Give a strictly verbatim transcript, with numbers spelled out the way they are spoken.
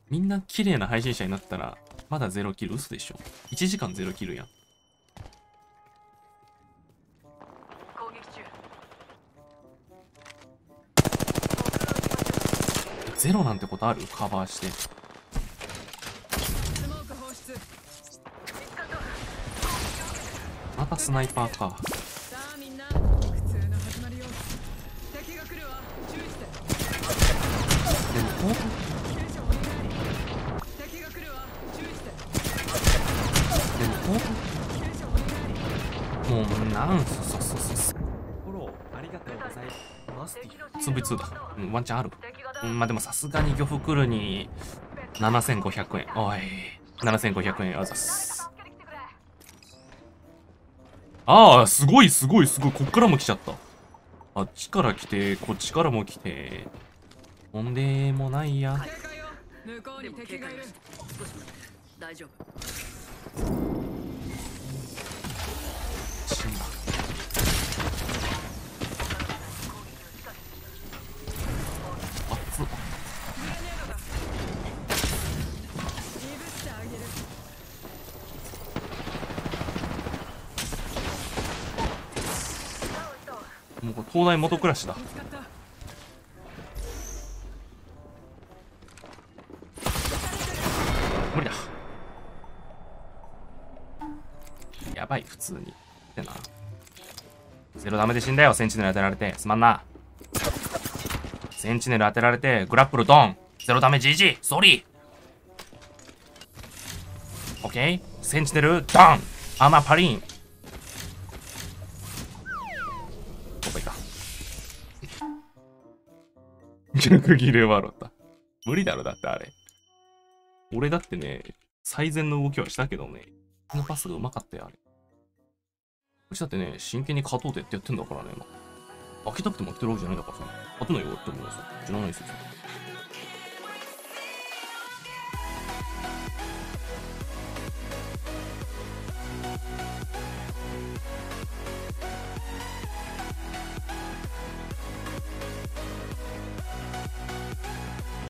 みんな綺麗な配信者になったら、まだゼロキル、嘘でしょ。いちじかんゼロキルやん。 攻撃中。 ゼロなんてことある？カバーして。 スモーク放出。 またスナイパーか。 さあみんな、苦痛の始まりよ。敵が来るわ。注意して。 でもこう救助お願い。敵が来るわ。注意して。 でもこ救助お願い。 うもうなんすそうそうそうそう。 フォローありがとうございます。マスティツーブイツー だ。うん、ワンチャンある。うん、まあでもさすがに漁夫来るにななせんごひゃくえん。おい、ななせんごひゃくえんあざっす。ああ、すごいすごいすごい。こっからも来ちゃった。あっちから来て、こっちからも来て。とんでもないや。 警戒よ。向こうに敵がいる。大丈夫。 死んだ。あっつ。 グレネードだ。鈍ってあげる。 もうこれ東大元暮らしだ。 見つかった。 無理だ。やばい、普通に。ってな。ゼロダメで死んだよ、センチネル当てられて。すまんな。センチネル当てられて、グラップルドン。ゼロダメ ジージー。ソーリー。オッケー。センチネルドン。アーマーパリン。どこいか。逆切れ笑った。無理だろ、だってあれ。俺だってね、最善の動きはしたけどね。このパスがうまかったよ、あれ。こっちだってね、真剣に勝とうってやってんだからね、今。開けたくても開けてるわけじゃないんだからさ。勝てないよって思うよ、知らないですよ。